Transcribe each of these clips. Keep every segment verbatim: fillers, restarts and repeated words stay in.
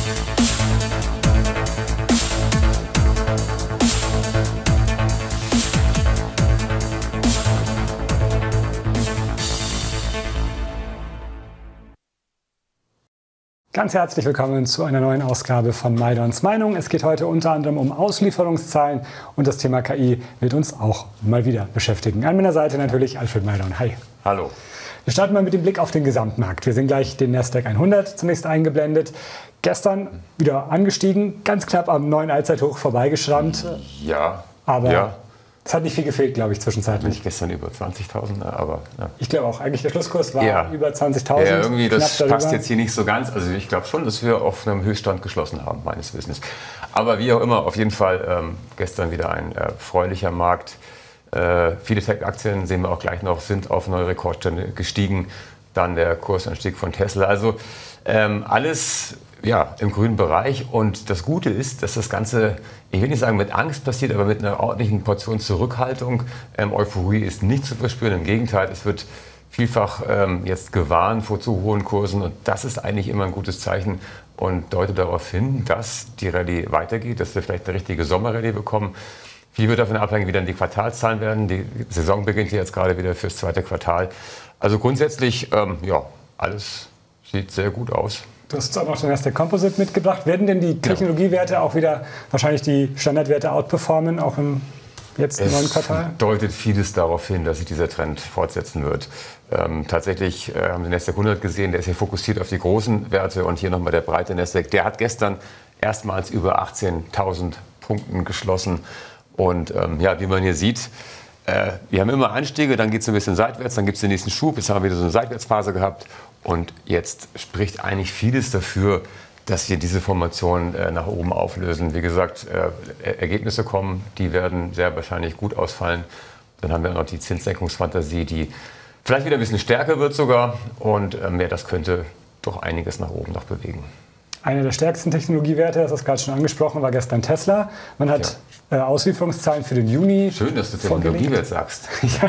Ganz herzlich willkommen zu einer neuen Ausgabe von Maidons Meinung. Es geht heute unter anderem um Auslieferungszahlen und das Thema K I wird uns auch mal wieder beschäftigen. An meiner Seite natürlich Alfred Maidon. Hi. Hallo. Wir starten mal mit dem Blick auf den Gesamtmarkt. Wir sehen gleich den Nasdaq hundert zunächst eingeblendet. Gestern wieder angestiegen, ganz knapp am neuen Allzeithoch vorbeigeschrammt. Ja, aber ja. Es hat nicht viel gefehlt, glaube ich, zwischenzeitlich. Nicht gestern über zwanzigtausend, aber... Ja. Ich glaube auch, eigentlich der Schlusskurs war ja. über zwanzigtausend. Ja, irgendwie, das passt jetzt hier nicht so ganz. Also ich glaube schon, dass wir auf einem Höchststand geschlossen haben, meines Wissens. Aber wie auch immer, auf jeden Fall ähm, gestern wieder ein erfreulicher Markt. Äh, viele Tech-Aktien, sehen wir auch gleich noch, sind auf neue Rekordstände gestiegen. Dann der Kursanstieg von Tesla. Also ähm, alles ja, im grünen Bereich. Und das Gute ist, dass das Ganze, ich will nicht sagen mit Angst passiert, aber mit einer ordentlichen Portion Zurückhaltung. Ähm, Euphorie ist nicht zu verspüren. Im Gegenteil, es wird vielfach ähm, jetzt gewarnt vor zu hohen Kursen. Und das ist eigentlich immer ein gutes Zeichen und deutet darauf hin, dass die Rallye weitergeht, dass wir vielleicht eine richtige Sommerrallye bekommen. Viel wird davon abhängen, wie dann die Quartalszahlen werden. Die Saison beginnt jetzt gerade wieder fürs zweite Quartal. Also grundsätzlich, ähm, ja, alles sieht sehr gut aus. Du hast uns auch noch den Nasdaq Composite mitgebracht. Werden denn die Technologiewerte auch wieder wahrscheinlich die Standardwerte outperformen, auch im jetzt im neuen Quartal? Es deutet vieles darauf hin, dass sich dieser Trend fortsetzen wird. Ähm, tatsächlich äh, haben wir den Nasdaq hundert gesehen, der ist hier fokussiert auf die großen Werte und hier nochmal der breite Nasdaq. Der hat gestern erstmals über achtzehntausend Punkten geschlossen. Und ähm, ja, wie man hier sieht, äh, wir haben immer Anstiege, dann geht es ein bisschen seitwärts, dann gibt es den nächsten Schub. Jetzt haben wir wieder so eine Seitwärtsphase gehabt. Und jetzt spricht eigentlich vieles dafür, dass wir diese Formation äh, nach oben auflösen. Wie gesagt, äh, Ergebnisse kommen, die werden sehr wahrscheinlich gut ausfallen. Dann haben wir noch die Zinssenkungsfantasie, die vielleicht wieder ein bisschen stärker wird sogar. Und ähm, ja, das könnte doch einiges nach oben noch bewegen. Einer der stärksten Technologiewerte, das hast du gerade schon angesprochen, war gestern Tesla. Man hat ja. äh, Auslieferungszahlen für den Juni. Schön, dass du Technologiewert sagst. Ja.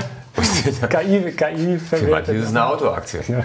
K I, K I Für manche ist es eine Autoaktie. Ja,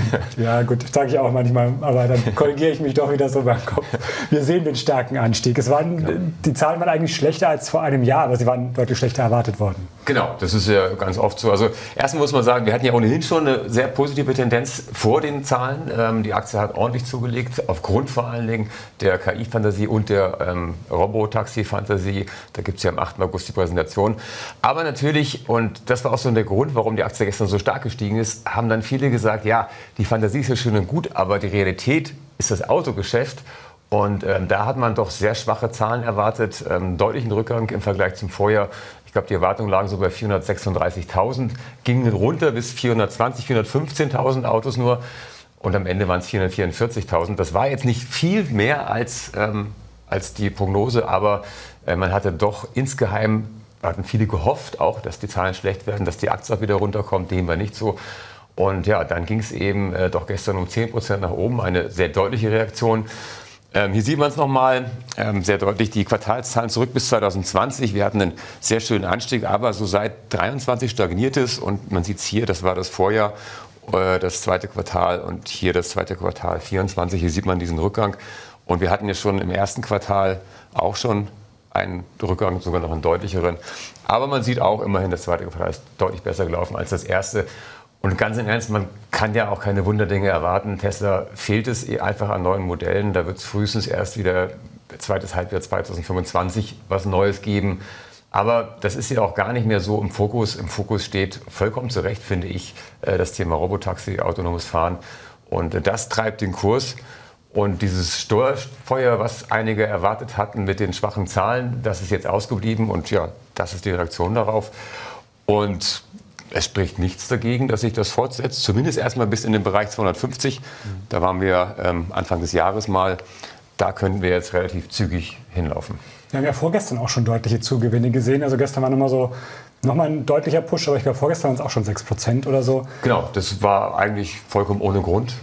ja gut, sage ich auch manchmal, aber dann korrigiere ich mich doch wieder so beim Kopf. Wir sehen den starken Anstieg. Es waren, ja. Die Zahlen waren eigentlich schlechter als vor einem Jahr, aber sie waren deutlich schlechter erwartet worden. Genau, das ist ja ganz oft so. Also erstmal muss man sagen, wir hatten ja ohnehin schon eine sehr positive Tendenz vor den Zahlen. Ähm, die Aktie hat ordentlich zugelegt, aufgrund vor allen Dingen der K I-Fantasie und der ähm, Robotaxi-Fantasie. Da gibt es ja am achten August die Präsentation. Aber natürlich, und das war auch so der Grund, warum die Aktie gestern so stark gestiegen ist, haben dann viele gesagt, ja, die Fantasie ist ja schön und gut, aber die Realität ist das Autogeschäft. Und ähm, da hat man doch sehr schwache Zahlen erwartet, ähm, deutlichen Rückgang im Vergleich zum Vorjahr. Ich glaube, die Erwartungen lagen so bei vierhundertsechsunddreißigtausend, gingen runter bis vierhundertzwanzig, vierhundertfünfzehntausend Autos nur. Und am Ende waren es vierhundertvierundvierzigtausend. Das war jetzt nicht viel mehr als, ähm, als die Prognose, aber äh, man hatte doch insgeheim, hatten viele gehofft auch, dass die Zahlen schlecht werden, dass die Aktie auch wieder runterkommt. Dem war nicht so. Und ja, dann ging es eben äh, doch gestern um zehn Prozent nach oben, eine sehr deutliche Reaktion. Ähm, hier sieht man es nochmal, ähm, sehr deutlich, die Quartalszahlen zurück bis zweitausendzwanzig. Wir hatten einen sehr schönen Anstieg, aber so seit dreiundzwanzig stagniert es. Und man sieht es hier, das war das Vorjahr, äh, das zweite Quartal und hier das zweite Quartal vierundzwanzig. Hier sieht man diesen Rückgang. Und wir hatten ja schon im ersten Quartal auch schon einen Rückgang, sogar noch einen deutlicheren. Aber man sieht auch immerhin, das zweite Quartal ist deutlich besser gelaufen als das erste. Und ganz im Ernst, man kann ja auch keine Wunderdinge erwarten. Tesla fehlt es einfach an neuen Modellen. Da wird es frühestens erst wieder zweites Halbjahr zweitausendfünfundzwanzig was Neues geben. Aber das ist ja auch gar nicht mehr so im Fokus. Im Fokus steht vollkommen zu Recht, finde ich, das Thema Robotaxi, autonomes Fahren. Und das treibt den Kurs. Und dieses Steuerfeuer, was einige erwartet hatten mit den schwachen Zahlen, das ist jetzt ausgeblieben. Und ja, das ist die Reaktion darauf. Und es spricht nichts dagegen, dass sich das fortsetzt, zumindest erstmal bis in den Bereich zweihundertfünfzig. Da waren wir ähm, Anfang des Jahres mal. Da können wir jetzt relativ zügig hinlaufen. Wir haben ja vorgestern auch schon deutliche Zugewinne gesehen. Also gestern war nochmal so nochmal ein deutlicher Push, aber ich glaube vorgestern waren es auch schon sechs Prozent oder so. Genau, das war eigentlich vollkommen ohne Grund.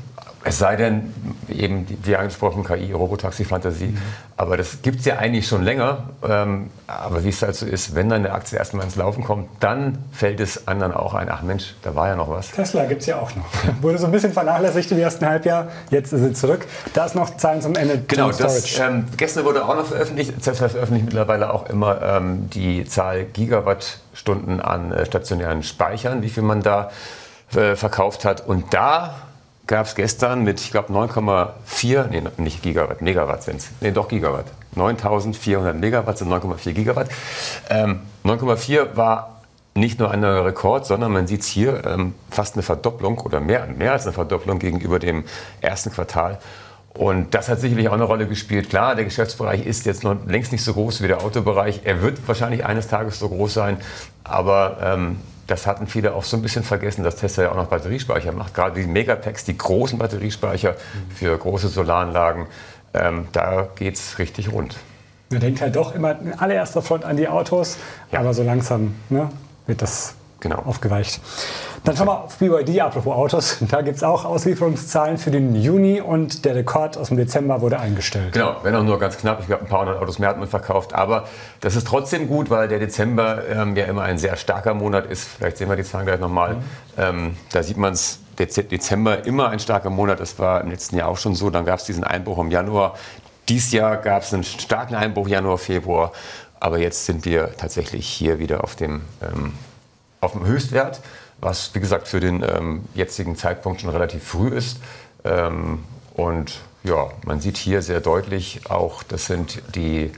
Es sei denn, eben die, wie angesprochen, K I, Robotaxi-Fantasie. Mhm. Aber das gibt es ja eigentlich schon länger. Ähm, aber wie es halt so ist, wenn dann eine Aktie erstmal ins Laufen kommt, dann fällt es anderen auch ein, ach Mensch, da war ja noch was. Tesla gibt es ja auch noch. Wurde so ein bisschen vernachlässigt im ersten Halbjahr, jetzt ist sie zurück. Da ist noch Zahlen zum Ende. Genau, das, ähm, gestern wurde auch noch veröffentlicht, Tesla veröffentlicht mittlerweile auch immer ähm, die Zahl Gigawattstunden an äh, stationären Speichern, wie viel man da äh, verkauft hat. Und da gab es gestern mit, ich glaube, neun Komma vier, nee, nicht Gigawatt, Megawatt sind es, nee, doch Gigawatt, neuntausendvierhundert Megawatt sind neun Komma vier Gigawatt. Ähm, neun Komma vier war nicht nur ein neuer Rekord, sondern man sieht es hier ähm, fast eine Verdopplung oder mehr, mehr als eine Verdopplung gegenüber dem ersten Quartal. Und das hat sicherlich auch eine Rolle gespielt. Klar, der Geschäftsbereich ist jetzt noch längst nicht so groß wie der Autobereich. Er wird wahrscheinlich eines Tages so groß sein, aber ähm, das hatten viele auch so ein bisschen vergessen, dass Tesla ja auch noch Batteriespeicher macht. Gerade die Megapacks, die großen Batteriespeicher für große Solaranlagen, ähm, da geht es richtig rund. Man denkt halt doch immer in allererster Front an die Autos, ja. aber so langsam ne, wird das genau. aufgeweicht. Dann schauen wir auf B Y D, apropos Autos. Da gibt es auch Auslieferungszahlen für den Juni und der Rekord aus dem Dezember wurde eingestellt. Genau, wenn auch nur ganz knapp. Ich glaube, ein paar hundert Autos mehr hat man verkauft. Aber das ist trotzdem gut, weil der Dezember ähm, ja immer ein sehr starker Monat ist. Vielleicht sehen wir die Zahlen gleich nochmal. Mhm. Ähm, da sieht man es, Dezember immer ein starker Monat. Das war im letzten Jahr auch schon so. Dann gab es diesen Einbruch im Januar. Dieses Jahr gab es einen starken Einbruch Januar, Februar. Aber jetzt sind wir tatsächlich hier wieder auf dem, ähm, auf dem Höchstwert. Was, wie gesagt, für den ähm, jetzigen Zeitpunkt schon relativ früh ist. Ähm, und ja, man sieht hier sehr deutlich auch, das sind die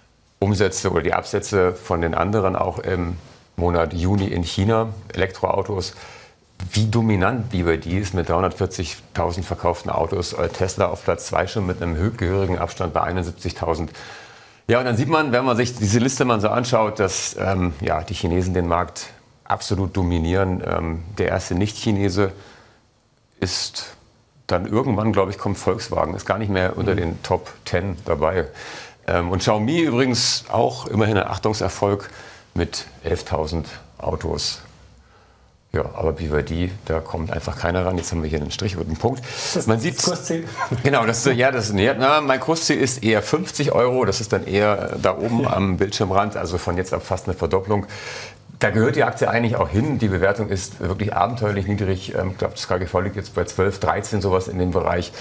Umsätze oder die Absätze von den anderen auch im Monat Juni in China, Elektroautos. Wie dominant B Y D ist mit dreihundertvierzigtausend verkauften Autos. Tesla auf Platz zwei schon mit einem gehörigen Abstand bei einundsiebzigtausend. Ja, und dann sieht man, wenn man sich diese Liste mal so anschaut, dass ähm, ja, die Chinesen den Markt absolut dominieren. Ähm, der erste Nicht-Chinese ist dann irgendwann, glaube ich, kommt Volkswagen, ist gar nicht mehr unter den Top zehn dabei. Ähm, und Xiaomi übrigens auch immerhin ein Achtungserfolg mit elftausend Autos. Ja, aber B Y D, da kommt einfach keiner ran. Jetzt haben wir hier einen Strich und einen Punkt. Das Man sieht, das Kursziel. Genau, das, ja, das, ja, na, mein Kursziel ist eher fünfzig Euro. Das ist dann eher da oben ja. am Bildschirmrand, also von jetzt ab fast eine Verdopplung. Da gehört die Aktie eigentlich auch hin. Die Bewertung ist wirklich abenteuerlich niedrig. Ich glaube, das K G V liegt jetzt bei zwölf, dreizehn, sowas in dem Bereich.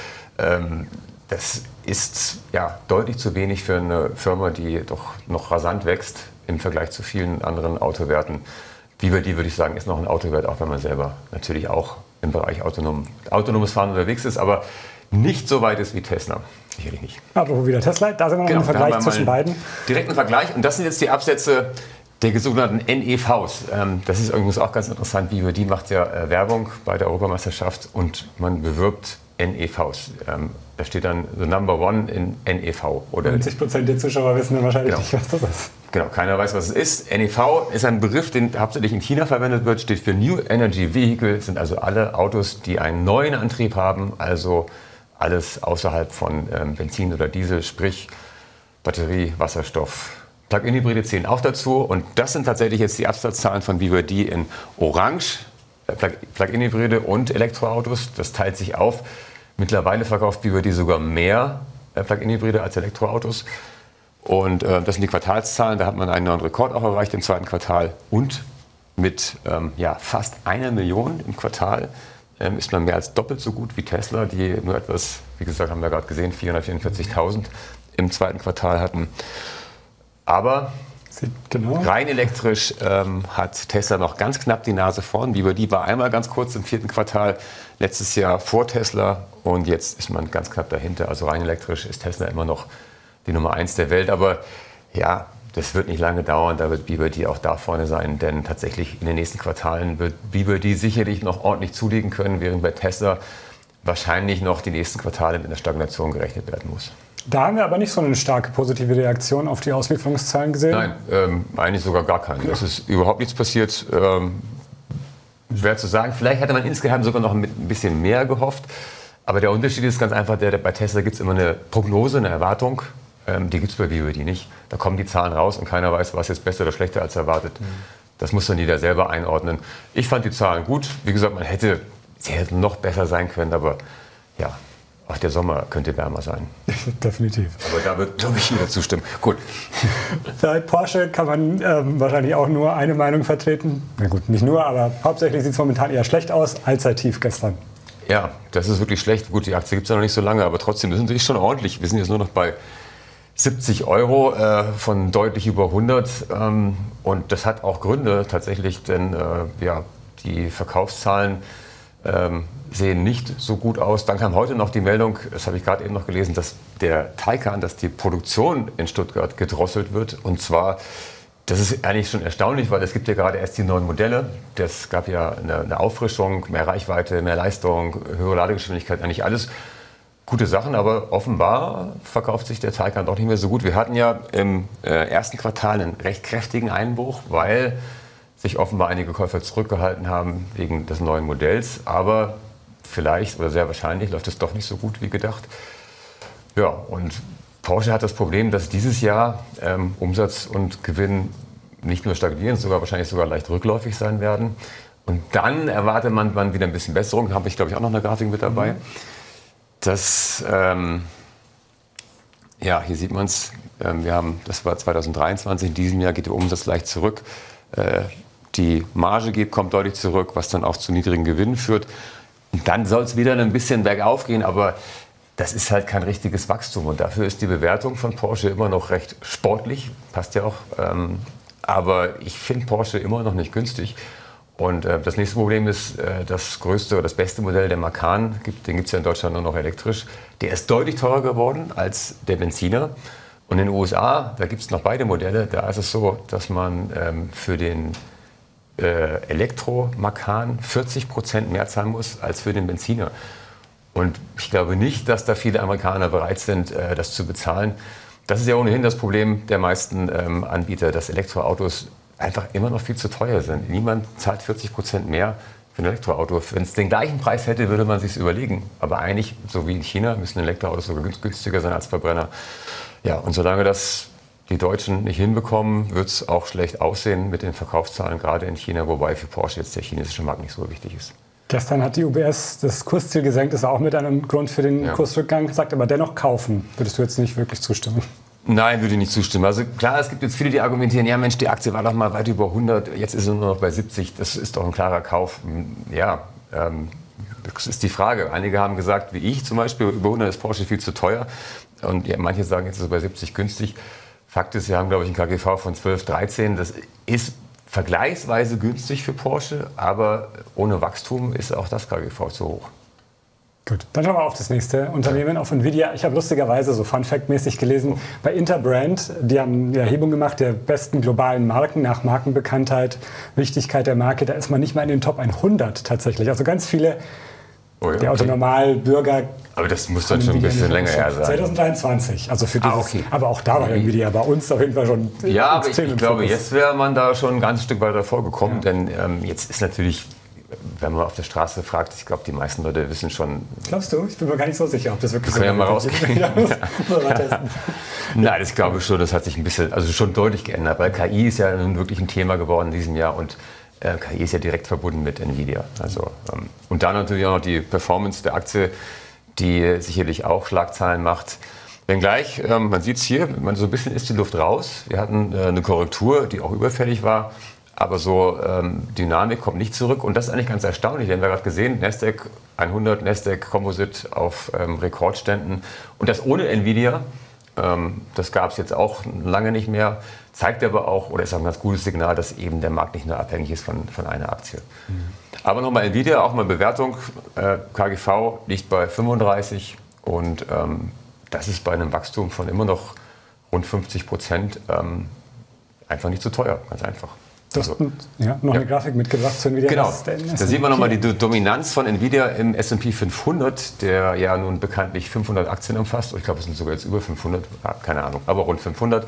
Das ist ja deutlich zu wenig für eine Firma, die doch noch rasant wächst im Vergleich zu vielen anderen Autowerten. B Y D, würde ich sagen, ist noch ein Autowert, auch wenn man selber natürlich auch im Bereich autonom, autonomes Fahren unterwegs ist, aber nicht so weit ist wie Tesla. Sicherlich nicht. Apropos wieder Tesla, da sind wir noch genau, im Vergleich zwischen beiden. Direkten Vergleich. Und das sind jetzt die Absätze der sogenannten N E Vs. Das ist übrigens auch ganz interessant. B Y D macht ja Werbung bei der Europameisterschaft und man bewirbt N E Vs. Da steht dann the number one in N E V. Oder neunzig Prozent der Zuschauer wissen dann wahrscheinlich genau. nicht, was das ist. Genau, keiner weiß, was es ist. N E V ist ein Begriff, den hauptsächlich in China verwendet wird, steht für New Energy Vehicle. Das sind also alle Autos, die einen neuen Antrieb haben, also alles außerhalb von ähm, Benzin oder Diesel, sprich Batterie, Wasserstoff. Plug-in-Hybride zählen auch dazu und das sind tatsächlich jetzt die Absatzzahlen von B Y D in Orange, Plug-in-Hybride und Elektroautos. Das teilt sich auf. Mittlerweile verkauft B Y D sogar mehr Plug-in-Hybride als Elektroautos. Und äh, das sind die Quartalszahlen, da hat man einen neuen Rekord auch erreicht im zweiten Quartal. Und mit ähm, ja, fast einer Million im Quartal ähm, ist man mehr als doppelt so gut wie Tesla, die nur etwas, wie gesagt, haben wir gerade gesehen, vierhundertvierundvierzigtausend im zweiten Quartal hatten. Aber genau. rein elektrisch ähm, hat Tesla noch ganz knapp die Nase vorn. B Y D war einmal ganz kurz im vierten Quartal letztes Jahr vor Tesla und jetzt ist man ganz knapp dahinter. Also rein elektrisch ist Tesla immer noch die Nummer eins der Welt. Aber ja, das wird nicht lange dauern. Da wird B Y D auch da vorne sein, denn tatsächlich in den nächsten Quartalen wird B Y D sicherlich noch ordentlich zulegen können, während bei Tesla wahrscheinlich noch die nächsten Quartale mit einer Stagnation gerechnet werden muss. Da haben wir aber nicht so eine starke positive Reaktion auf die Auslieferungszahlen gesehen. Nein, ähm, eigentlich sogar gar keine. Es ist überhaupt nichts passiert. Ähm, schwer zu sagen. Vielleicht hätte man insgeheim sogar noch ein bisschen mehr gehofft. Aber der Unterschied ist ganz einfach, der, bei Tesla gibt es immer eine Prognose, eine Erwartung. Ähm, die gibt es bei B Y D nicht. Da kommen die Zahlen raus und keiner weiß, was jetzt besser oder schlechter als erwartet. Mhm. Das muss dann jeder selber einordnen. Ich fand die Zahlen gut. Wie gesagt, man hätte, sie hätten noch besser sein können, aber ja, auch der Sommer könnte wärmer sein. Definitiv. Aber da wird, glaube ich, jeder zustimmen. Gut. Bei Porsche kann man ähm, wahrscheinlich auch nur eine Meinung vertreten. Na gut, nicht nur, aber hauptsächlich sieht es momentan eher schlecht aus. Allzeittief gestern. Ja, das ist wirklich schlecht. Gut, die Aktie gibt es ja noch nicht so lange, aber trotzdem, das ist natürlich schon ordentlich. Wir sind jetzt nur noch bei siebzig Euro äh, von deutlich über hundert. Ähm, und das hat auch Gründe tatsächlich, denn äh, ja, die Verkaufszahlen ähm, sehen nicht so gut aus. Dann kam heute noch die Meldung, das habe ich gerade eben noch gelesen, dass der Taycan, dass die Produktion in Stuttgart gedrosselt wird. Und zwar, das ist eigentlich schon erstaunlich, weil es gibt ja gerade erst die neuen Modelle. Das gab ja eine, eine Auffrischung, mehr Reichweite, mehr Leistung, höhere Ladegeschwindigkeit, eigentlich alles gute Sachen. Aber offenbar verkauft sich der Taycan doch nicht mehr so gut. Wir hatten ja im äh, ersten Quartal einen recht kräftigen Einbruch, weil sich offenbar einige Käufer zurückgehalten haben wegen des neuen Modells. Aber vielleicht oder sehr wahrscheinlich läuft es doch nicht so gut wie gedacht. Ja, und Porsche hat das Problem, dass dieses Jahr ähm, Umsatz und Gewinn nicht nur stagnieren, sogar wahrscheinlich sogar leicht rückläufig sein werden. Und dann erwartet man, man wieder ein bisschen Besserung. Da habe ich, glaube ich, auch noch eine Grafik mit dabei. Mhm. Das, ähm, ja, hier sieht man es. Ähm, wir haben, das war zweitausenddreiundzwanzig. In diesem Jahr geht der Umsatz leicht zurück. Äh, die Marge geht, kommt deutlich zurück, was dann auch zu niedrigen Gewinnen führt. Und dann soll es wieder ein bisschen bergauf gehen, aber das ist halt kein richtiges Wachstum. Und dafür ist die Bewertung von Porsche immer noch recht sportlich, passt ja auch. Ähm, aber ich finde Porsche immer noch nicht günstig. Und äh, das nächste Problem ist, äh, das größte oder das beste Modell, der Macan, gibt, den gibt es ja in Deutschland nur noch elektrisch, der ist deutlich teurer geworden als der Benziner. Und in den U S A, da gibt es noch beide Modelle, da ist es so, dass man ähm, für den äh, Elektro-Macan vierzig Prozent mehr zahlen muss als für den Benziner. Und ich glaube nicht, dass da viele Amerikaner bereit sind, äh, das zu bezahlen. Das ist ja ohnehin das Problem der meisten ähm, Anbieter, dass Elektroautos einfach immer noch viel zu teuer sind. Niemand zahlt vierzig Prozent mehr für ein Elektroauto. Wenn es den gleichen Preis hätte, würde man sich überlegen. Aber eigentlich, so wie in China, müssen Elektroautos sogar günstiger sein als Verbrenner. Ja, und solange das die Deutschen nicht hinbekommen, wird es auch schlecht aussehen mit den Verkaufszahlen, gerade in China, wobei für Porsche jetzt der chinesische Markt nicht so wichtig ist. Gestern hat die U B S das Kursziel gesenkt, ist auch mit einem Grund für den ja. Kursrückgang, sagt aber dennoch kaufen. Würdest du jetzt nicht wirklich zustimmen? Nein, würde ich nicht zustimmen. Also klar, es gibt jetzt viele, die argumentieren, ja Mensch, die Aktie war doch mal weit über hundert, jetzt ist sie nur noch bei siebzig, das ist doch ein klarer Kauf. Ja, ähm, das ist die Frage. Einige haben gesagt, wie ich zum Beispiel, über hundert ist Porsche viel zu teuer. Und ja, manche sagen, jetzt ist es bei siebzig günstig. Fakt ist, sie haben, glaube ich, ein K G V von zwölf, dreizehn. Das ist vergleichsweise günstig für Porsche, aber ohne Wachstum ist auch das K G V zu hoch. Gut, dann schauen wir auf das nächste Unternehmen, auf Nvidia. Ich habe lustigerweise so Fun-Fact-mäßig gelesen, bei Interbrand, die haben eine Erhebung gemacht der besten globalen Marken nach Markenbekanntheit, Wichtigkeit der Marke. Da ist man nicht mal in den Top hundert tatsächlich. Also ganz viele, oh ja, der Autonormalbürger. Aber das muss dann schon ein bisschen länger her sein. zwanzig dreiundzwanzig, also für dieses, ah, okay. Aber auch da war Nvidia bei uns auf jeden Fall schon ja, aber ich, ich glaube, jetzt wäre man da schon ein ganzes Stück weiter vorgekommen, ja. Denn ähm, jetzt ist natürlich, wenn man auf der Straße fragt, ich glaube, die meisten Leute wissen schon. Glaubst du? Ich bin mir gar nicht so sicher, ob das wirklich so ist. Können wir ja mal rauskriegen. Ja, ja. Nein, das glaube ich schon, das hat sich ein bisschen, also schon deutlich geändert, weil K I ist ja nun wirklich ein Thema geworden in diesem Jahr und äh, K I ist ja direkt verbunden mit Nvidia. Also, ähm, und dann natürlich auch noch die Performance der Aktie, die sicherlich auch Schlagzeilen macht. Wenngleich, ähm, man sieht es hier, man, so ein bisschen ist die Luft raus. Wir hatten äh, eine Korrektur, die auch überfällig war. Aber so ähm, Dynamik kommt nicht zurück und das ist eigentlich ganz erstaunlich, denn wir haben gerade gesehen, Nasdaq hundert, Nasdaq Composite auf ähm, Rekordständen und das ohne Nvidia, ähm, das gab es jetzt auch lange nicht mehr, zeigt aber auch, oder ist auch ein ganz gutes Signal, dass eben der Markt nicht nur abhängig ist von, von einer Aktie. Mhm. Aber nochmal Nvidia, auch mal Bewertung, äh, K G V liegt bei fünfunddreißig und ähm, das ist bei einem Wachstum von immer noch rund fünfzig Prozent ähm, einfach nicht zu teuer, ganz einfach. Du hast also, ja, noch ja. eine Grafik mitgebracht zu Nvidia. Genau, da sieht man nochmal die Dominanz von Nvidia im S und P fünfhundert, der ja nun bekanntlich fünfhundert Aktien umfasst. Ich glaube, es sind sogar jetzt über fünfhundert, keine Ahnung, aber rund fünfhundert.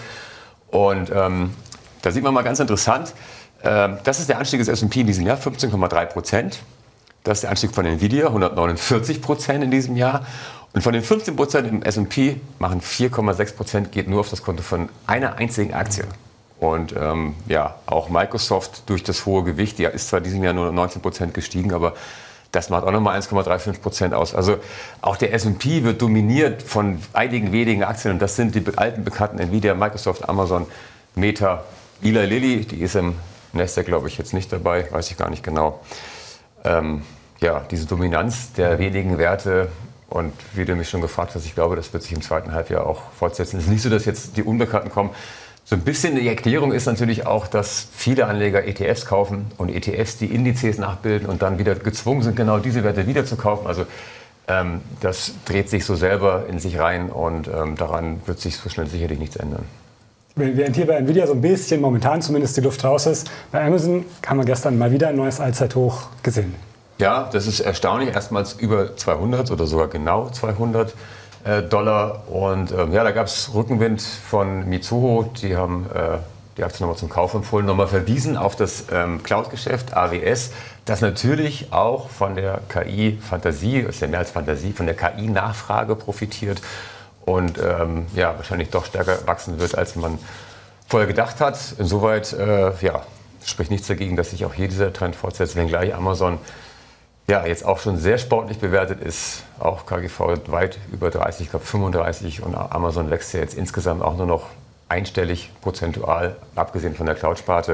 Und ähm, da sieht man mal ganz interessant, äh, das ist der Anstieg des S und P in diesem Jahr, fünfzehn Komma drei Prozent. Das ist der Anstieg von Nvidia, hundertneunundvierzig Prozent in diesem Jahr. Und von den fünfzehn Prozent im S und P machen vier Komma sechs Prozent geht nur auf das Konto von einer einzigen Aktie. Und ähm, ja, auch Microsoft durch das hohe Gewicht, die ist zwar in diesem Jahr nur neunzehn Prozent gestiegen, aber Das macht auch nochmal eins Komma fünfunddreißig Prozent aus. Also auch der S und P wird dominiert von einigen wenigen Aktien. Und das sind die alten bekannten Nvidia, Microsoft, Amazon, Meta, Eli Lilly. Die ist im Nasdaq, glaube ich, jetzt nicht dabei. Weiß ich gar nicht genau. Ähm, ja, diese Dominanz der wenigen Werte. Und wie du mich schon gefragt hast, ich glaube, das wird sich im zweiten Halbjahr auch fortsetzen. Es ist nicht so, dass jetzt die Unbekannten kommen. So ein bisschen die Erklärung ist natürlich auch, dass viele Anleger E T Fs kaufen und E T Fs die Indizes nachbilden und dann wieder gezwungen sind, genau diese Werte wieder zu kaufen. Also ähm, das dreht sich so selber in sich rein und ähm, daran wird sich so schnell sicherlich nichts ändern. Während hier bei Nvidia so ein bisschen momentan zumindest die Luft raus ist, bei Amazon haben wir gestern mal wieder ein neues Allzeithoch gesehen. Ja, das ist erstaunlich. Erstmals über zweihundert oder sogar genau zweihundert Dollar. Und ähm, ja, da gab es Rückenwind von Mizuho. Die haben äh, die Aktie nochmal zum Kauf empfohlen, nochmal verwiesen auf das ähm, Cloud-Geschäft A W S, das natürlich auch von der K I-Fantasie, ist ja mehr als Fantasie, von der K I-Nachfrage profitiert und ähm, ja, wahrscheinlich doch stärker wachsen wird, als man vorher gedacht hat. Insoweit äh, ja, spricht nichts dagegen, dass sich auch hier dieser Trend fortsetzt, wenngleich Amazon ja, jetzt auch schon sehr sportlich bewertet ist, auch K G V weit über dreißig, ich glaube fünfunddreißig, und Amazon wächst ja jetzt insgesamt auch nur noch einstellig prozentual, abgesehen von der Cloud-Sparte.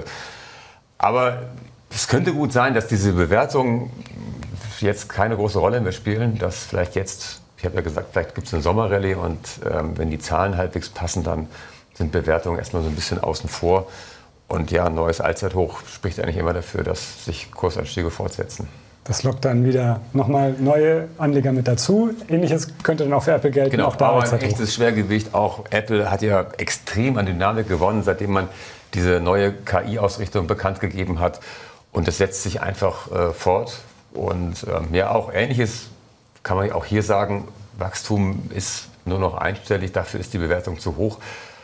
Aber es könnte gut sein, dass diese Bewertungen jetzt keine große Rolle mehr spielen, dass vielleicht jetzt, ich habe ja gesagt, vielleicht gibt es eine Sommerrallye und ähm, wenn die Zahlen halbwegs passen, dann sind Bewertungen erstmal so ein bisschen außen vor. Und ja, ein neues Allzeithoch spricht eigentlich immer dafür, dass sich Kursanstiege fortsetzen. Das lockt dann wieder nochmal neue Anleger mit dazu. Ähnliches könnte dann auch für Apple gelten. Genau, auch da aber ein echtes Schwergewicht. Auch Apple hat ja extrem an Dynamik gewonnen, seitdem man diese neue K I-Ausrichtung bekannt gegeben hat. Und das setzt sich einfach äh, fort. Und ähm, ja, auch Ähnliches kann man auch hier sagen. Wachstum ist nur noch einstellig, dafür ist die Bewertung zu hoch.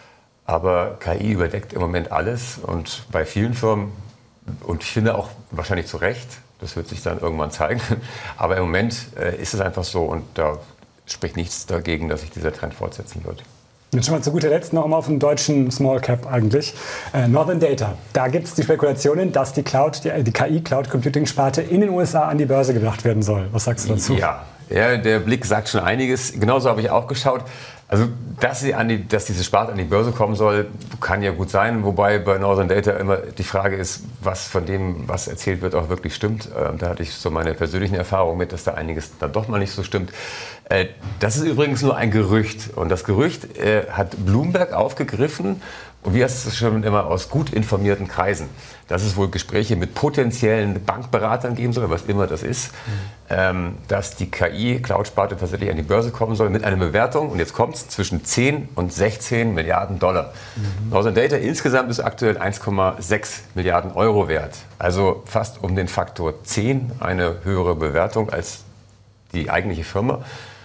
Aber K I überdeckt im Moment alles. Und bei vielen Firmen, und ich finde auch wahrscheinlich zu Recht, das wird sich dann irgendwann zeigen. Aber im Moment äh, ist es einfach so und da spricht nichts dagegen, dass sich dieser Trend fortsetzen wird. Jetzt schon mal zu guter Letzt noch mal auf den deutschen Small Cap eigentlich. Äh, Northern Data. Da gibt es die Spekulationen, dass die Cloud, die, die K I Cloud Computing Sparte in den U S A an die Börse gebracht werden soll. Was sagst du dazu? Ja, ja, der Blick sagt schon einiges. Genauso habe ich auch geschaut. Also, dass, sie an die, dass diese Sparte an die Börse kommen soll, kann ja gut sein. Wobei bei Northern Data immer die Frage ist, was von dem, was erzählt wird, auch wirklich stimmt. Ähm, da hatte ich so meine persönlichen Erfahrungen mit, dass da einiges dann doch mal nicht so stimmt. Äh, das ist übrigens nur ein Gerücht. Und das Gerücht äh, hat Bloomberg aufgegriffen. Und wie heißt es schon immer, aus gut informierten Kreisen, dass es wohl Gespräche mit potenziellen Bankberatern geben soll, was immer das ist, mhm. ähm, dass die K I-Cloud-Sparte tatsächlich an die Börse kommen soll mit einer Bewertung, und jetzt kommt es, zwischen zehn und sechzehn Milliarden Dollar. Mhm. Northern Data insgesamt ist aktuell eins Komma sechs Milliarden Euro wert. Also fast um den Faktor zehn eine höhere Bewertung als die eigentliche Firma.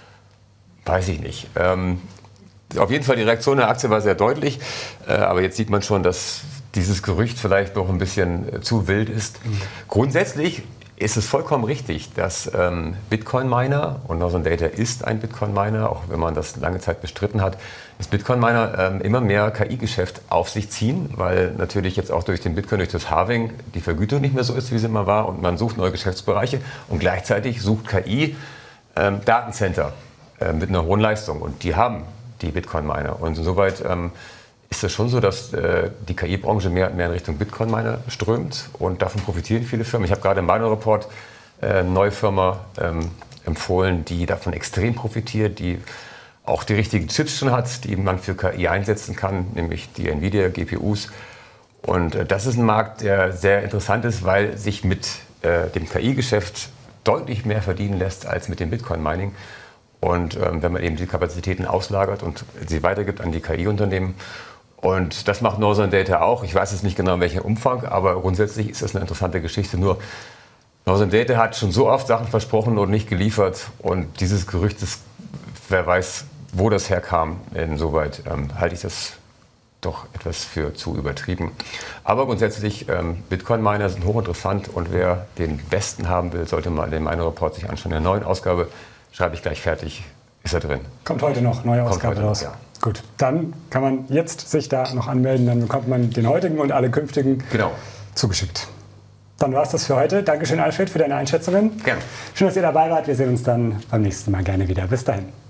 Weiß ich nicht. Ähm, Auf jeden Fall, die Reaktion der Aktie war sehr deutlich, äh, aber jetzt sieht man schon, dass dieses Gerücht vielleicht noch ein bisschen äh, zu wild ist. Mhm. Grundsätzlich ist es vollkommen richtig, dass ähm, Bitcoin-Miner, und Northern Data ist ein Bitcoin-Miner, auch wenn man das lange Zeit bestritten hat, dass Bitcoin-Miner ähm, immer mehr K I-Geschäft auf sich ziehen, weil natürlich jetzt auch durch den Bitcoin, durch das Halving, die Vergütung nicht mehr so ist, wie sie immer war, und man sucht neue Geschäftsbereiche und gleichzeitig sucht K I ähm, Datencenter äh, mit einer hohen Leistung, und die haben die Bitcoin-Miner. Und insoweit ähm, ist es schon so, dass äh, die K I-Branche mehr, mehr in Richtung Bitcoin-Miner strömt, und davon profitieren viele Firmen. Ich habe gerade im Miner Report äh, eine neue Firma ähm, empfohlen, die davon extrem profitiert, die auch die richtigen Chips schon hat, die man für K I einsetzen kann, nämlich die Nvidia G P Us. Und äh, das ist ein Markt, der sehr interessant ist, weil sich mit äh, dem K I-Geschäft deutlich mehr verdienen lässt als mit dem Bitcoin-Mining. Und ähm, wenn man eben die Kapazitäten auslagert und sie weitergibt an die K I-Unternehmen. Und das macht Northern Data auch. Ich weiß jetzt nicht genau in welchem Umfang, aber grundsätzlich ist das eine interessante Geschichte. Nur Northern Data hat schon so oft Sachen versprochen und nicht geliefert. Und dieses Gerücht, ist, wer weiß, wo das herkam. Insoweit ähm, halte ich das doch etwas für zu übertrieben. Aber grundsätzlich, ähm, Bitcoin-Miner sind hochinteressant, und wer den besten haben will, sollte mal den Miner Report sich anschauen. In der neuen Ausgabe schreibe ich gleich fertig, ist er drin. Kommt heute noch, neue Ausgabe raus. Noch, ja. Gut, dann kann man jetzt sich da noch anmelden, dann bekommt man den heutigen und alle künftigen genau. zugeschickt. Dann war es das für heute. Dankeschön, Alfred, für deine Einschätzungen. Gerne. Schön, dass ihr dabei wart. Wir sehen uns dann beim nächsten Mal gerne wieder. Bis dahin.